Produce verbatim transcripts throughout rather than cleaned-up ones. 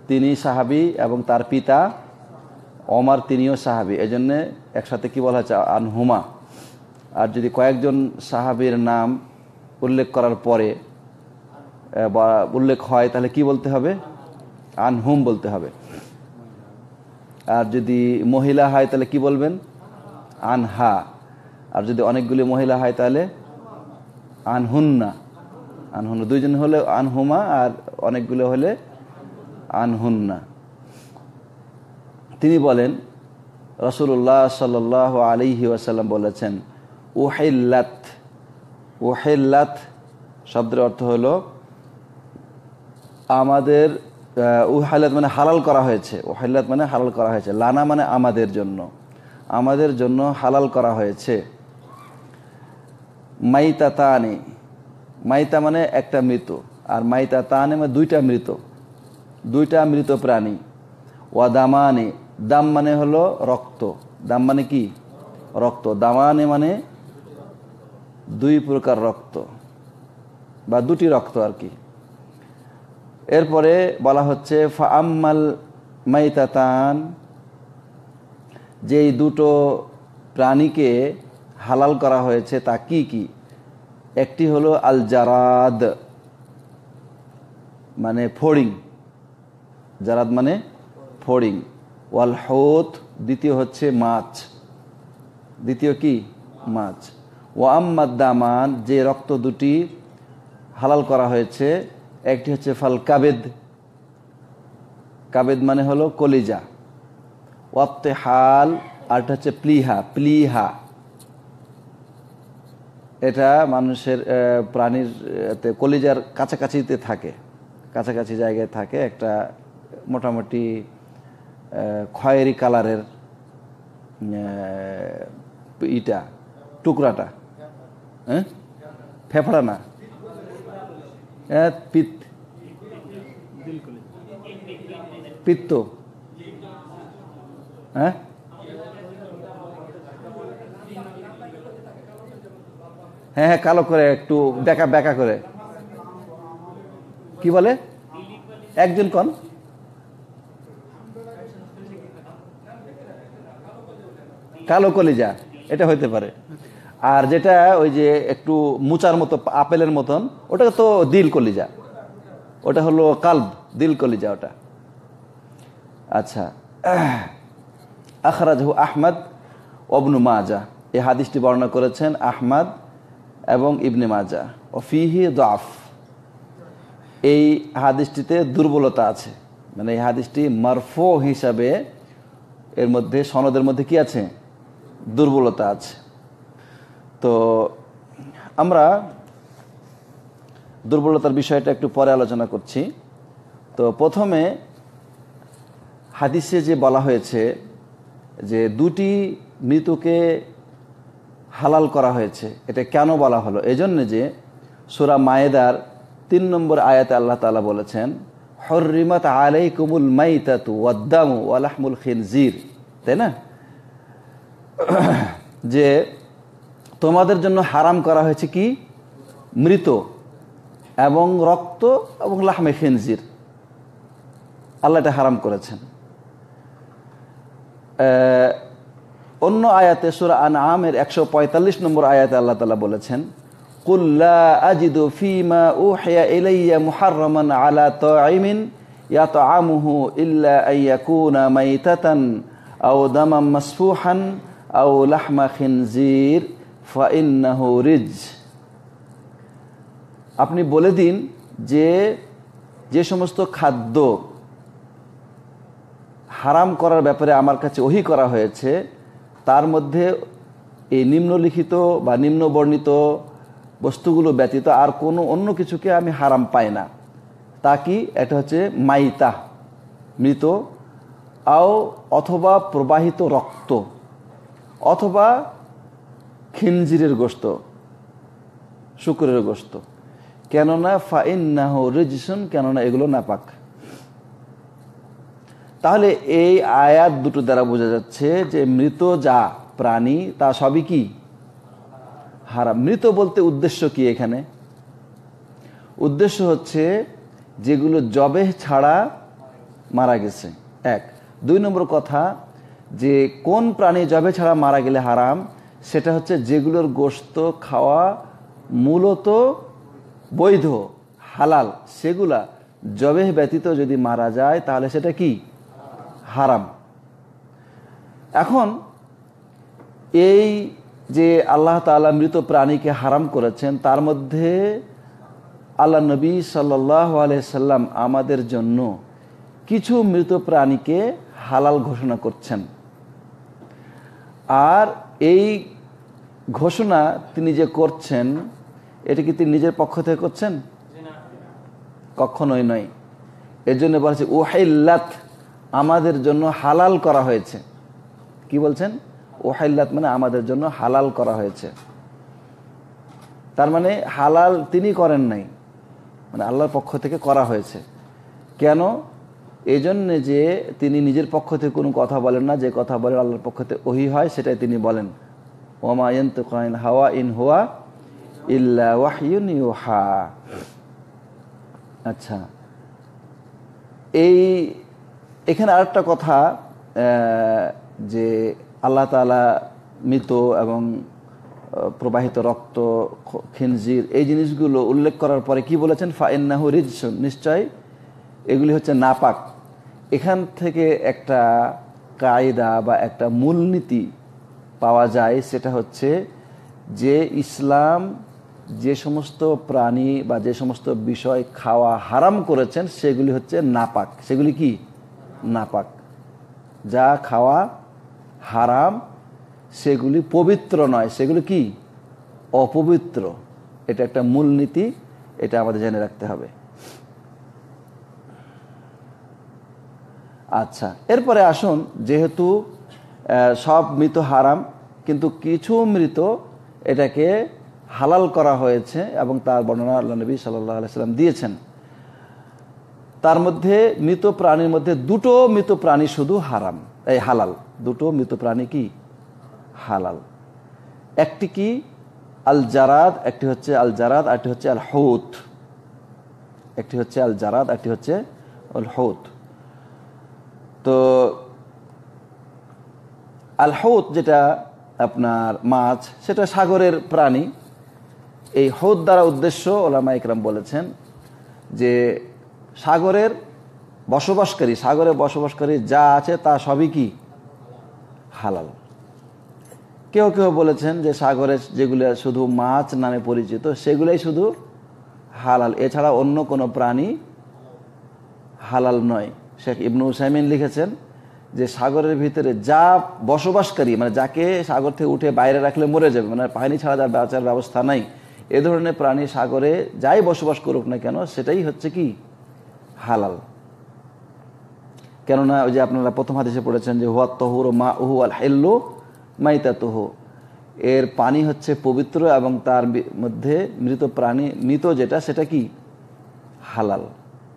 তিনি সাহাবী এবং তার পিতা ওমর তিনিও সাহাবী, এজন্য একসাথে কি বলা হচ্ছে আনহুমা। আর যদি কয়েকজন সাহাবীর নাম উল্লেখ করার পরে বা উল্লেখ হয় তাহলে কি বলতে হবে? আনহুম বলতে হবে। আর যদি মহিলা হয় তাহলে কি বলবেন? আনহা। আর যদি অনেকগুলি মহিলা হয় তাহলে আনহুন্না। আনহুন্না দুইজন হলে আনহুমা, আর অনেকগুলো হলে আনহুন্না। তিনি বলেন রাসূলুল্লাহ সাল্লাল্লাহু আলাইহি ওয়াসাল্লাম বলেছেন, উহিল্লাত। উহিল্লাত শব্দের অর্থ হলো আমাদের, উহিল্লাত মানে হালাল করা হয়েছে। উহিল্লাত মানে হালাল করা হয়েছে। লানা মানে আমাদের জন্য, আমাদের জন্য হালাল করা হয়েছে। মাইতাতানি, মাইতা মানে একটা মৃত, আর মাইতাতানি মানে দুইটা মৃত, দুইটা মৃত প্রাণী। ওয়া দামানি, দাম মানে হলো রক্ত। দাম মানে কি? রক্ত। দামানি মানে দুই প্রকার রক্ত বা দুটি রক্ত আর কি। এরপরে বলা হচ্ছে ফাআম্মাল মাইতাতান, যেই দুটো প্রাণীকে হালাল করা হয়েছে তা কি কি? একটি হলো আল জারাদ মানে ফড়িং, জারাদ মানে ফড়িং। ওয়াল হুত, দ্বিতীয় হচ্ছে মাছ, দ্বিতীয় কি? মাছ। ওয়া আম্মাদ দামান, যে রক্ত দুটি হালাল করা হয়েছে একটি হচ্ছে ফাল কাবেদ, কাবেদ মানে হলো কলিজা। ওয়াত্তেহাল, আরটা হচ্ছে প্লিহা, প্লিহা এটা মানুষের প্রাণীর কলিজার কাছাকাছিতে থাকে, কাছাকাছি জায়গায় থাকে, একটা মোটামুটি খয়েরি কালারের ইটা টুকরাটা, হ্যাঁ ফেফড়া না, পিত পিত্ত, হ্যাঁ হ্যাঁ হ্যাঁ কালো করে একটু বেঁকা বেঁকা করে, কি বলে একজন কন? কালো কলিজা, এটা হইতে পারে। আর যেটা ওই যে একটু মুচার মতো আপেলের মতন, ওটা তো দিল কলিজা, ওটা হলো কালব, দিল কলিজা ওটা। আচ্ছা, আখরাজহু আহমদ ওয়া ইবনে মাজাহ, এই হাদিসটি বর্ণনা করেছেন আহমদ এবং ইবনে মাজাহ। ও ফিহি দাফ, এই হাদিসটিতে দুর্বলতা আছে, মানে এই হাদিসটি মারফু হিসাবে এর মধ্যে সনদের মধ্যে কি আছে? দুর্বলতা আছে। তো আমরা দুর্বলতার বিষয়টা একটু পরে আলোচনা করছি। তো প্রথমে হাদিসে যে বলা হয়েছে যে দুটি মৃতকে হালাল করা হয়েছে, এটা কেন বলা হলো? এজন্য যে সূরা মায়েদার তিন নম্বর আয়াতে আল্লাহ তাআলা বলেছেন, হুররিমাত আলাইকুমুল মাইতাতু ওয়াদ-দামু ওয়া লাহমুল খিনজির, তাই না? যে তোমাদের জন্য হারাম করা হয়েছে কি? মৃত এবং রক্ত এবং লাহমে খিনজির, আল্লাহ এটা হারাম করেছেন। অন্য আয়াতে সূরা আনআমের একশো পঁয়তাল্লিশ নম্বর আয়াতে আল্লাহ তাআলা বলেছেন, কুল লা আজিদু ফীমা উহিয়া ইলাইয়া মুহাররামান আলা তা'iমিন ইয়াতআমুহু ইল্লা আইয়াকুনা মাইতাতান আও দামান মাসফুহান আও লাহমা খিনজির ফাইন্নাহু রিজ। আপনি বলে দিন যে যে সমস্ত খাদ্য হারাম করার ব্যাপারে আমার কাছে ওহী করা হয়েছে তার মধ্যে এই নিম্নলিখিত বা নিম্ন বর্ণিত বস্তুগুলো ব্যতীত আর কোনো অন্য কিছুকে আমি হারাম পাই না। তা কি? এটা হচ্ছে মাইতা, মৃত, আও অথবা প্রবাহিত রক্ত, অথবা খিনজিরের গোশত, শুকরের গোশত। কেননা ফাইন্নাহু রিজসুন, কেননা এগুলো নাপাক। তাহলে এই আয়াত দুটো দ্বারা বোঝা যাচ্ছে যে মৃত যা প্রাণী তা সবই কি হারাম। মৃত বলতে উদ্দেশ্য কি এখানে? উদ্দেশ্য হচ্ছে যেগুলো জবেহ ছাড়া মারা গেছে। এক। দুই নম্বর কথা, যে কোন প্রাণী জবে ছাড়া মারা গেলে হারাম, সেটা হচ্ছে যেগুলোর গোশত খাওয়া মূলত বৈধ হালাল, সেগুলা জবেহ ব্যতীত যদি মারা যায় তাহলে সেটা কি হারাম। এখন এই যে আল্লাহ তাআলা মৃত প্রাণীকে হারাম করেছেন, তার মধ্যে আল্লাহ নবী সাল্লাল্লাহু আলাইহি সাল্লাম আমাদের জন্য কিছু মৃত প্রাণীকে হালাল ঘোষণা করছেন। আর এই ঘোষণা তিনি যে করছেন, এটা কি তিনি নিজের পক্ষ থেকে করছেন? কখনোই নয়। এর জন্য বলছে উহাইল্লাত, আমাদের জন্য হালাল করা হয়েছে। কি বলছেন? উহাইল্লাত মানে আমাদের জন্য হালাল করা হয়েছে। তার মানে হালাল তিনি করেন নাই, মানে আল্লাহর পক্ষ থেকে করা হয়েছে। কেন? এই জন্যে যে তিনি নিজের পক্ষ থেকে কোনো কথা বলেন না, যে কথা বলেন আল্লাহর পক্ষ থেকে ওহী হয় সেটাই তিনি বলেন। ওমা ইয়ানতিকু আনিল হাওয়া ইন হুয়া ইল্লা ওয়াহয়ুন ইউহা। আচ্ছা, এই এখানে আরেকটা কথা, যে আল্লাহ তাআলা মৃত এবং প্রবাহিত রক্ত, খিনজির, এই জিনিসগুলো উল্লেখ করার পরে কি বলেছেন? ফাইন্নাহু রিজসুন, নিশ্চয় এগুলি হচ্ছে নাপাক। এখান থেকে একটা কায়দা বা একটা মূলনীতি পাওয়া যায়, সেটা হচ্ছে যে ইসলাম যে সমস্ত প্রাণী বা যে সমস্ত বিষয় খাওয়া হারাম করেছেন সেগুলি হচ্ছে নাপাক। সেগুলি কি নাপাক। যা খাওয়া হারাম সেগুলি পবিত্র নয়, সেগুলি কি অপবিত্র। এটা একটা মূলনীতি, এটা আমাদের জেনে রাখতে হবে। আচ্ছা, এরপরে আসুন, যেহেতু সব মৃত হারাম, কিন্তু কিছু মৃত এটাকে হালাল করা হয়েছে এবং তার বর্ণনা আল্লাহ নবী সাল্লাল্লাহু আলাইহি সাল্লাম দিয়েছেন। তার মধ্যে মৃত প্রাণীর মধ্যে দুটো মৃত প্রাণী শুধু হারাম, এই হালাল। দুটো মৃত প্রাণী কি হালাল। একটি কি আল জারাদ, একটি হচ্ছে আল জারাদ, আরটি হচ্ছে আল হুত। একটি হচ্ছে আল জারাদ, একটি হচ্ছে আল হুত। তো আল হুত যেটা আপনার মাছ, সেটা সাগরের প্রাণী। এই হুত দ্বারা উদ্দেশ্য ওলামা ইকরাম বলেছেন যে সাগরের বসবাসকারী, সাগরে বসবাসকারী যা আছে তা সবই কি হালাল। কেউ কেউ বলেছেন যে সাগরের যেগুলো শুধু মাছ নামে পরিচিত সেগুলোই শুধু হালাল, এছাড়া অন্য কোনো প্রাণী হালাল নয়। শেখ ইবনু উসাইমিন লিখেছেন যে সাগরের ভিতরে যা বসবাসকারী, মানে যাকে সাগর থেকে উঠে বাইরে রাখলে মরে যাবে, মানে পানি ছাড়া যার বাঁচার ব্যবস্থা নাই, এ ধরনের প্রাণী সাগরে যাই বসবাস করুক না কেন সেটাই হচ্ছে কি হালাল। কেননা ওই যে আপনারা প্রথম হাদিসে পড়েছেন যে হুয়া তহুর মা উহু আল হিল্লু মাইতাতুহু, এর পানি হচ্ছে পবিত্র এবং তার মধ্যে মৃত প্রাণী, মৃত যেটা সেটা কি হালাল।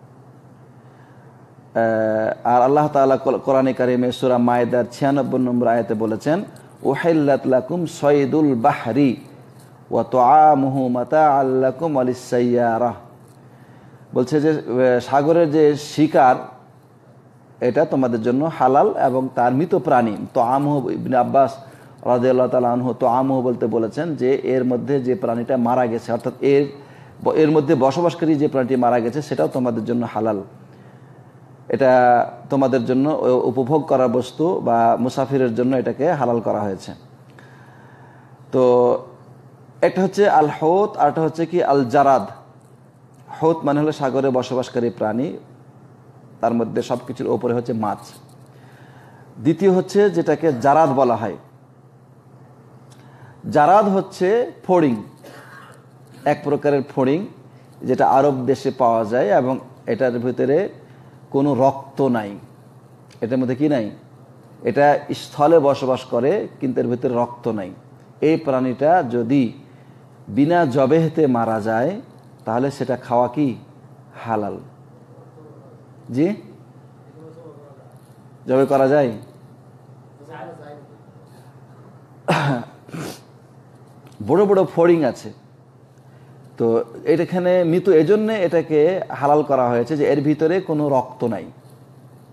আর আল্লাহ তাআলা কোরআনে কারিমে সূরা মায়েদার ছিয়ানব্বই নম্বর আয়াতে বলেছেন উহিল্লাত লাকুম সাইদুল বাহরি ওয়া তুআমুহু মাতাআল লাকুম ওয়া লিস-সাইয়ারাহ। বলছে যে সাগরের যে শিকার এটা তোমাদের জন্য হালাল এবং তার মৃত প্রাণী। তুআমুহু, ইবনে আব্বাস রাদিয়াল্লাহু তাআলা আনহু তুআমুহু বলতে বলেছেন যে এর মধ্যে যে প্রাণীটা মারা গেছে, অর্থাৎ এর এর মধ্যে বসবাসকারী যে প্রাণীটি মারা গেছে সেটাও তোমাদের জন্য হালাল। এটা তোমাদের জন্য উপভোগ করার বস্তু বা মুসাফিরের জন্য এটাকে হালাল করা হয়েছে। তো একটা হচ্ছে আল হুত, আর একটা হচ্ছে কি আল জারাদ। হুত মানে হলো সাগরে বসবাসকারী প্রাণী, তার মধ্যে সব কিছুর ওপরে হচ্ছে মাছ। দ্বিতীয় হচ্ছে যেটাকে জারাদ বলা হয়। জারাদ হচ্ছে ফড়িং, এক প্রকারের ফড়িং যেটা আরব দেশে পাওয়া যায় এবং এটার ভিতরে কোনো রক্ত নাই। এটার মধ্যে কি নাই? এটা স্থলে বসবাস করে কিন্তু এর ভিতরে রক্ত নাই। এই প্রাণীটা যদি বিনা জবেহতে মারা যায় তাহলে সেটা খাওয়া কি হালাল। জি, জবে করা যায়? বড় বড় ফড়িং আছে। তো এখানে মৃত, এজন্য এটাকে হালাল করা হয়েছে যে এর ভিতরে কোনো রক্ত নাই।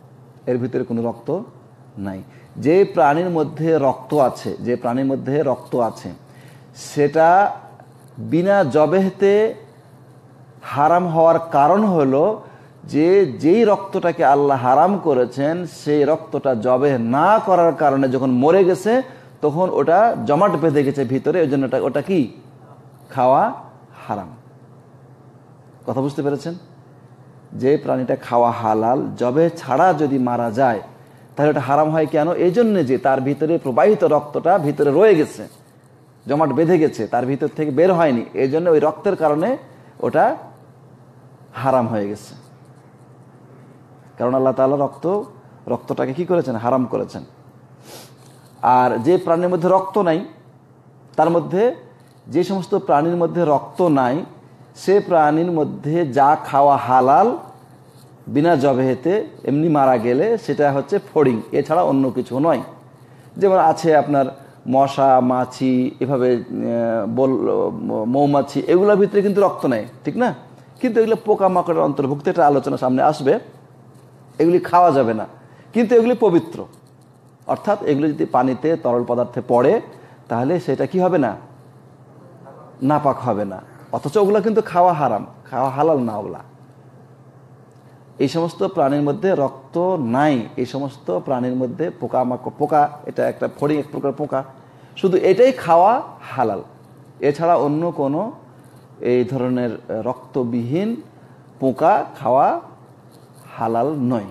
এর ভিতরে কোনো রক্ত নাই। যে প্রাণীর মধ্যে রক্ত আছে, যে প্রাণীর মধ্যে রক্ত আছে সেটা বিনা জবেহতে হারাম হওয়ার কারণ হলো যে যেই রক্তটাকে আল্লাহ হারাম করেছেন সেই রক্তটা জবেহ না করার কারণে যখন মরে গেছে তখন ওটা জমাট বেঁধে গেছে ভিতরে, ওই জন্য ওটা কি খাওয়া হারাম। কথা বুঝতে পেরেছেন? যে প্রাণীটা খাওয়া হালাল, জবেহ ছাড়া যদি মারা যায় তাহলে ওটা হারাম হয় কেন? এই জন্যে যে তার ভিতরে প্রবাহিত রক্তটা ভিতরে রয়ে গেছে, জমাট বেঁধে গেছে, তার ভিতর থেকে বের হয়নি, এই জন্য ওই রক্তের কারণে ওটা হারাম হয়ে গেছে। কারণ আল্লাহ তাআলা রক্ত রক্তটাকে কি করেছেন? হারাম করেছেন। আর যে প্রাণীর মধ্যে রক্ত নাই, তার মধ্যে যে সমস্ত প্রাণীর মধ্যে রক্ত নাই সে প্রাণীর মধ্যে যা খাওয়া হালাল বিনা জবেহেতে এমনি মারা গেলে সেটা হচ্ছে ফড়িং, এছাড়া অন্য কিছু নয়। যেমন আছে আপনার মশা, মাছি, এভাবে বল মৌমাছি, এগুলোর ভিতরে কিন্তু রক্ত নেই, ঠিক না? কিন্তু এগুলো পোকামাকড়ের অন্তর্ভুক্ত, এটা আলোচনা সামনে আসবে। এগুলি খাওয়া যাবে না, কিন্তু এগুলি পবিত্র, অর্থাৎ এগুলি যদি পানিতে তরল পদার্থে পড়ে তাহলে সেটা কি হবে না? নাপাক হবে না। অথচ ওগুলো কিন্তু খাওয়া হারাম, খাওয়া হালাল না ওগুলা। এই সমস্ত প্রাণীর মধ্যে রক্ত নাই, এই সমস্ত প্রাণীর মধ্যে পোকামাকড়, পোকা এটা একটা ফড়িং, এক প্রকার পোকা, শুধু এটাই খাওয়া হালাল, এছাড়া অন্য কোনো এই ধরনের রক্তবিহীন পোকা খাওয়া হালাল নয়।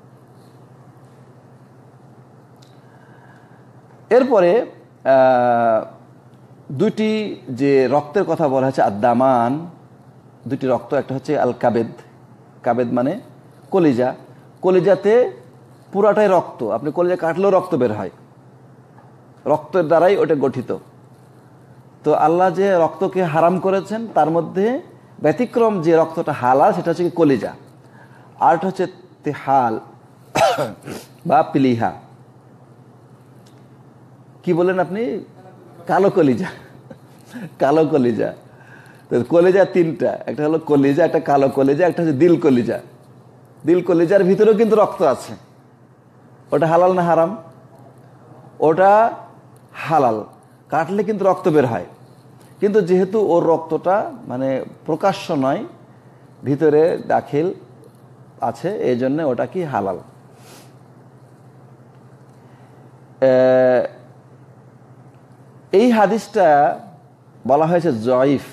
এরপরে দুটি যে রক্তের কথা বলা হয়েছে আদ্দামান, দুটি রক্ত, একটা হচ্ছে আল কাবেদ, কাবেদ মানে কলিজা, কলিজাতে পুরাটাই রক্ত, আপনি কলিজা কাটলেও রক্ত বের হয়, রক্তের দ্বারাই ওটা গঠিত। তো আল্লাহ যে রক্তকে হারাম করেছেন তার মধ্যে ব্যতিক্রম যে রক্তটা হালাল সেটা হচ্ছে কি কলিজা, আর একটা হচ্ছে তেহাল বা পিলিহা, কি বলেন আপনি? কালো কলিজা, কালো কলিজা। তো কলিজা তিনটা, একটা হলো কলিজা, একটা কালো কলিজা, একটা হচ্ছে দিল কলিজা। দিল কলিজার ভিতরেও কিন্তু রক্ত আছে, ওটা হালাল না হারাম? ওটা হালাল, কাটলে কিন্তু রক্ত বের হয়, কিন্তু যেহেতু ওর রক্তটা মানে প্রকাশ্য নয়, ভিতরে দাখিল আছে, এই জন্য ওটা কি হালাল। এই হাদিসটা বলা হয়েছে জয়ীফ।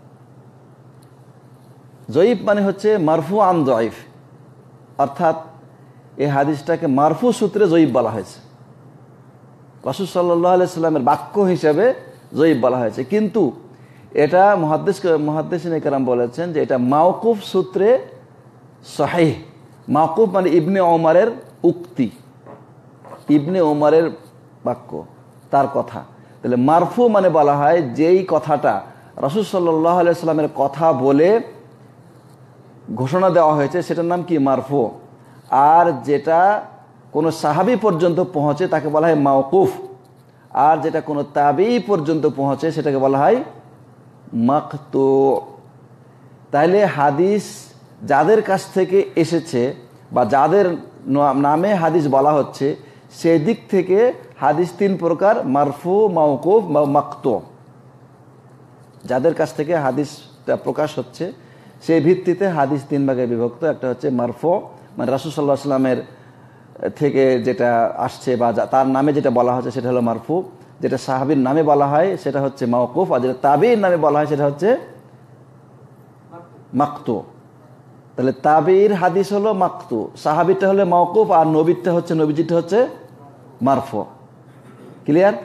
জয়ীফ মানে হচ্ছে মারফু আন জয়ীফ, অর্থাৎ এই হাদিসটাকে মারফু সূত্রে জয়ীফ বলা হয়েছে, রাসূল সাল্লাল্লাহু আলাইহি সাল্লামের বাক্য হিসেবে জয়ীফ বলা হয়েছে। কিন্তু এটা মুহাদ্দিস মুহাদ্দিসিনে কেরাম বলেছেন যে এটা মাওকুফ সূত্রে সহিহ। মাওকুফ মানে ইবনে ওমরের উক্তি, ইবনে ওমরের বাক্য, তার কথা। তাহলে মারফু মানে বলা হয় যেই কথাটা রাসূল সাল্লাল্লাহু আলাইহি সাল্লামের কথা বলে ঘোষণা দেওয়া হয়েছে সেটার নাম কি? মারফু। আর যেটা কোনো সাহাবী পর্যন্ত পৌঁছে তাকে বলা হয় মাওকুফ, আর যেটা কোনো তাবেঈ পর্যন্ত পৌঁছে সেটাকে বলা হয় মাকতু। তাইলে হাদিস যাদের কাছ থেকে এসেছে বা যাদের নামে হাদিস বলা হচ্ছে সেই দিক থেকে হাদিস তিন প্রকার: মারফু, মাওকুফ বা মাকতু। যাদের কাছ থেকে হাদিসটা প্রকাশ হচ্ছে সেই ভিত্তিতে হাদিস তিন ভাগে বিভক্ত। একটা হচ্ছে মারফু, মানে রাসূল সাল্লাল্লাহু আলাইহি ওয়াসাল্লামের থেকে যেটা আসছে বা তার নামে যেটা বলা হচ্ছে সেটা হলো মারফু, যেটা সাহাবীর নামে বলা হয় সেটা হচ্ছে মাওকুফ, আর যেটা তাবেঈর নামে বলা হয় সেটা হচ্ছে মাকতু। তাহলে তাবেঈর হাদিস হলো মাকতু, সাহাবীরটা হলো মাওকুফ, আর নবীরটা হচ্ছে নবীজিটা হচ্ছে মারফু। ক্লিয়ার?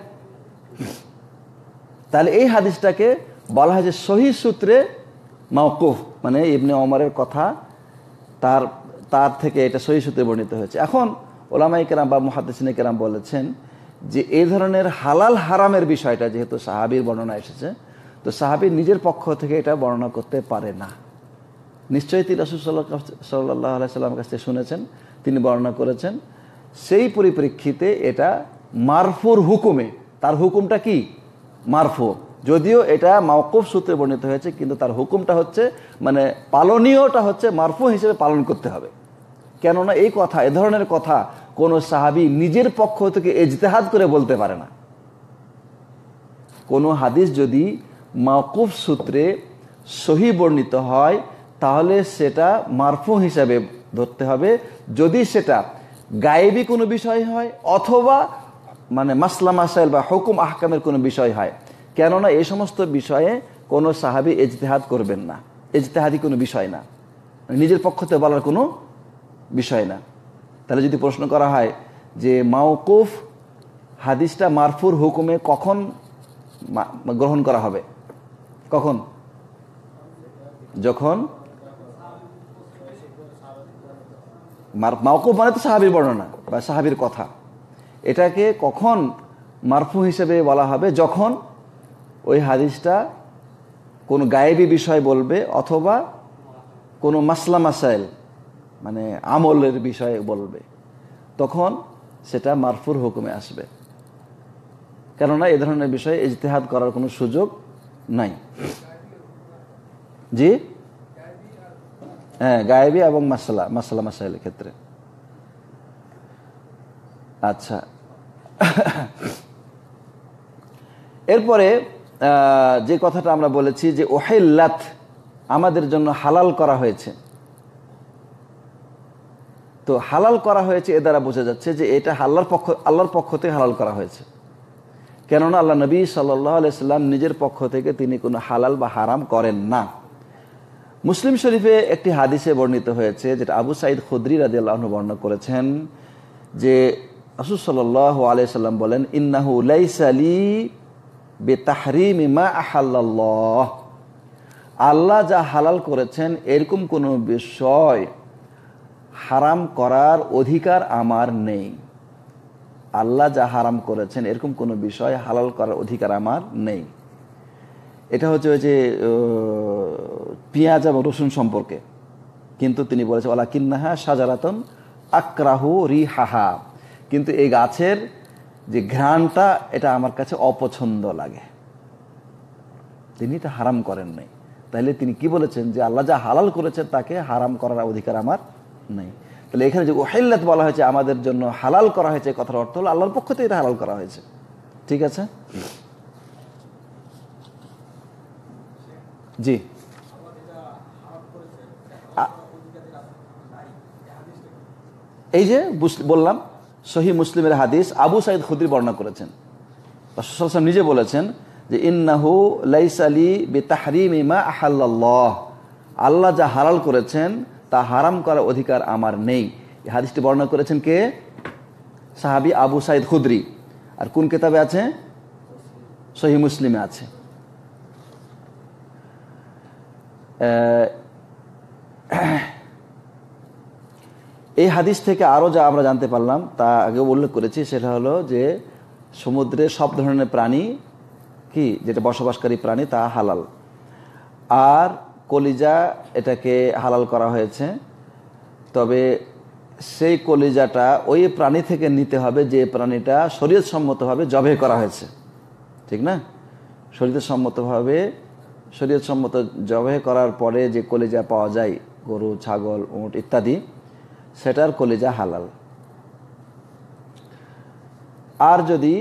তাহলে এই হাদিসটাকে বলা হয় যে সহিহ সূত্রে মাওকুফ, মানে ইবনে ওমরের কথা, তার তার থেকে এটা সহিহ সূত্রে বর্ণিত হয়েছে। এখন ওলামায়ে কেরাম বা মুহাদ্দিসিনে কেরাম বলেছেন যে এই ধরনের হালাল হারামের বিষয়টা যেহেতু সাহাবীর বর্ণনা এসেছে, তো সাহাবী নিজের পক্ষ থেকে এটা বর্ণনা করতে পারে না। নিশ্চয়ই তিনি রাসূল সাল্লাল্লাহু আলাইহি সাল্লামের কাছ থেকে শুনেছেন, তিনি বর্ণনা করেছেন। সেই পরিপ্রেক্ষিতে এটা মারফুর হুকুমে, তার হুকুমটা কি? মারফু। যদিও এটা মাওকুফ সূত্রে বর্ণিত হয়েছে, কিন্তু তার হুকুমটা হচ্ছে, মানে পালনীয়টা হচ্ছে মারফু হিসেবে পালন করতে হবে। কেননা এই কথা, এ ধরনের কথা কোনো সাহাবী নিজের পক্ষ থেকে ইজতিহাদ করে বলতে পারে না। কোনো হাদিস যদি মাওকুফ সূত্রে সহি বর্ণিত হয় তাহলে সেটা মারফু হিসাবে ধরতে হবে, যদি সেটা গায়েবী কোনো বিষয় হয় অথবা মানে মাসলা মাসাইল বা হুকুম আহকামের কোনো বিষয় হয়। কেননা এই সমস্ত বিষয়ে কোনো সাহাবী ইজতিহাদ করবেন না, ইজতিহাদি কোনো বিষয় না, নিজের পক্ষ থেকে বলার কোনো বিষয় না। তাহলে যদি প্রশ্ন করা হয় যে মাওকুফ হাদিসটা মারফুর হুকুমে কখন গ্রহণ করা হবে, কখন? যখন মাওকুফ মানে তো সাহাবীর বর্ণনা বা সাহাবীর কথা, এটাকে কখন মারফু হিসেবে বলা হবে? যখন ওই হাদিসটা কোনো গায়েবী বিষয় বলবে অথবা কোনো মাসলা মাসাইল মানে আমলের বিষয়ে বলবে, তখন সেটা মারফুর হুকুমে আসবে। কেননা এ ধরনের বিষয়ে ইজতিহাদ করার কোনো সুযোগ নাই। জি হ্যাঁ, গায়েবী এবং মাসলা মাসলা মাসাইলের ক্ষেত্রে। আচ্ছা, এরপরে যে কথাটা আমরা বলেছি যে ওহিল্লাত, আমাদের জন্য হালাল করা হয়েছে। তো হালাল করা হয়েছে এ দ্বারা বোঝা যাচ্ছে যে এটা আল্লাহর পক্ষ আল্লাহর পক্ষ থেকে হালাল করা হয়েছে। কেননা আল্লাহ নবী সাল্লাল্লাহু আলাইহি সাল্লাম নিজের পক্ষ থেকে তিনি কোনো হালাল বা হারাম করেন না। মুসলিম শরীফে একটি হাদিসে বর্ণিত হয়েছে, যেটা আবু সাঈদ খুদরি রাদিয়াল্লাহু আনহু বর্ণনা করেছেন, যে রাসূল সাল্লাল্লাহু আলাইহি সাল্লাম বলেন, ইন্নাহু লাইসা লি বিতাহরিমি মা আহাল্লাল্লাহ, আল্লাহ যা হালাল করেছেন এরকম কোনো বিষয় হারাম করার অধিকার আমার নেই। আল্লাহ যা হারাম করেছেন এরকম কোনো বিষয় হালাল করার অধিকার আমার নেই। এটা হচ্ছে ওই যে পেঁয়াজ এবং রসুন সম্পর্কে, কিন্তু তিনি বলেছেন ওয়ালাকিন্নাহা শাজারাতুন আকরাহু রিহাহা, কিন্তু এই গাছের যে ঘ্রাণটা এটা আমার কাছে অপছন্দ লাগে। তিনি এটা হারাম করেন নাই। তাহলে তিনি কি বলেছেন যে আল্লাহ যা হালাল করেছেন তাকে হারাম করার অধিকার আমার নেই। তাহলে এখানে যে ওহিল্লাত বলা হয়েছে, আমাদের জন্য হালাল করা হয়েছে, কথার অর্থ হলো আল্লাহর পক্ষ থেকে এটা হালাল করা হয়েছে। ঠিক আছে, জি। এই যে বললাম সহিহ মুসলিমের হাদিস, আবু সাঈদ খুদরি বর্ণনা করেছেন, রাসূল সাল্লাল্লাহু আলাইহি ওয়াসাল্লাম নিজে বলেছেন যে ইন্নাহু লাইসা লি বিতাহরিমি মা আহাল্লাল্লাহ, আল্লাহ যা হালাল করেছেন তা হারাম করার অধিকার আমার নেই। এই হাদিসটি বর্ণনা করেছেন কে? সাহাবী আবু সাঈদ খুদরি। আর কোন কিতাবে আছে? সহিহ মুসলিমে আছে। এই হাদিস থেকে আরও যা আমরা জানতে পারলাম তা আগে উল্লেখ করেছি, সেটা হলো যে সমুদ্রে সব ধরনের প্রাণী কি, যেটা বসবাসকারী প্রাণী তা হালাল। আর কলিজা এটাকে হালাল করা হয়েছে, তবে সেই কলিজাটা ওই প্রাণী থেকে নিতে হবে যে প্রাণীটা শরীয়ত সম্মতভাবে জবাই করা হয়েছে, ঠিক না? শরীয়ত সম্মতভাবে শরীয়ত সম্মত জবাই করার পরে যে কলিজা পাওয়া যায়, গরু, ছাগল, উট ইত্যাদি, সেটার কলিজা হালাল। আর যদি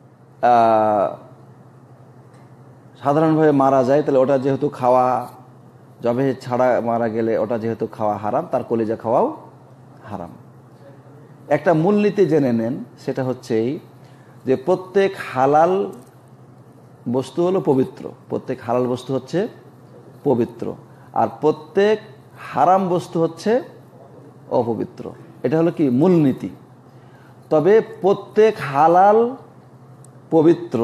সাধারণভাবে মারা যায় তাহলে ওটা যেহেতু খাওয়া, জবে ছাড়া মারা গেলে ওটা যেহেতু খাওয়া হারাম, তার কলিজা খাওয়াও হারাম। একটা মূলনীতি জেনে নেন, সেটা হচ্ছে যে প্রত্যেক হালাল বস্তু হলো পবিত্র, প্রত্যেক হালাল বস্তু হচ্ছে পবিত্র, আর প্রত্যেক হারাম বস্তু হচ্ছে অপবিত্র। এটা হলো কি মূলনীতি। তবে প্রত্যেক হালাল পবিত্র,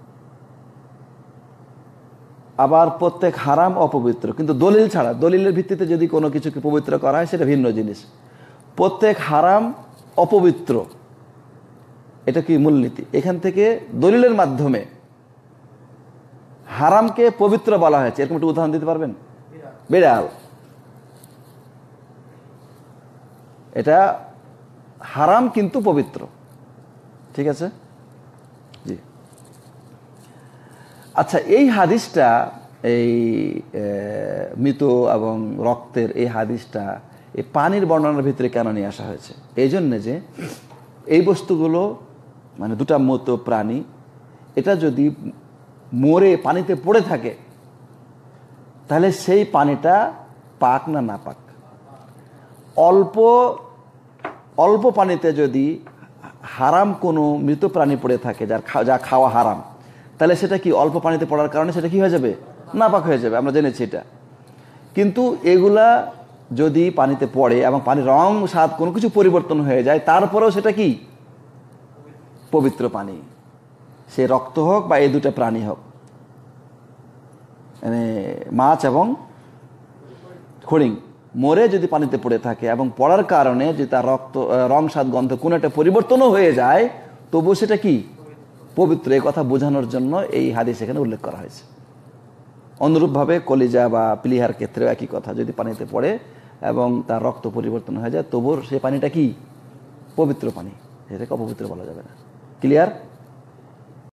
আবার প্রত্যেক হারাম অপবিত্র, কিন্তু দলিল ছাড়া, দলিলের ভিত্তিতে যদি কোনো কিছুকে পবিত্র করা হয় সেটা ভিন্ন জিনিস। প্রত্যেক হারাম অপবিত্র, এটা কি মূলনীতি। এখান থেকে দলিলের মাধ্যমে হারামকে পবিত্র বলা হয়েছে, এরকম একটু উদাহরণ দিতে পারবেন? বিড়াল, এটা হারাম কিন্তু পবিত্র, ঠিক আছে, জি। আচ্ছা, এই হাদিসটা, এই মৃত এবং রক্তের এই হাদিসটা, এই পানির বর্ণনার ভিতরে কেন নিয়ে আসা হয়েছে? এই জন্যে যে এই বস্তুগুলো মানে দুটা মৃত প্রাণী, এটা যদি মরে পানিতে পড়ে থাকে তাহলে সেই পানিটা পাক না না পাক। অল্প অল্প পানিতে যদি হারাম কোনো মৃত প্রাণী পড়ে থাকে, যার যা খাওয়া হারাম, তাহলে সেটা কি অল্প পানিতে পড়ার কারণে সেটা কি হয়ে যাবে? নাপাক হয়ে যাবে, আমরা জেনেছি এটা। কিন্তু এগুলা যদি পানিতে পড়ে এবং পানির রং স্বাদ কোনো কিছু পরিবর্তন হয়ে যায়, তারপরেও সেটা কি পবিত্র পানি, সে রক্ত হোক বা এই দুটো প্রাণী হোক, মানে মাছ এবং হরিণ মরে যদি পানিতে পড়ে থাকে এবং পড়ার কারণে যদি তার রক্ত রং স্বাদ গন্ধ কোনো একটা পরিবর্তনও হয়ে যায়, তবুও সেটা কি পবিত্র। এই কথা বোঝানোর জন্য এই হাদিস এখানে উল্লেখ করা হয়েছে। অনুরূপভাবে কলিজা বা প্লিহার ক্ষেত্রেও একই কথা, যদি পানিতে পড়ে এবং তার রক্ত পরিবর্তন হয়ে যায়, তবুও সেই পানিটা কি পবিত্র পানি, সেটাকে অপবিত্র বলা যাবে না। ক্লিয়ার?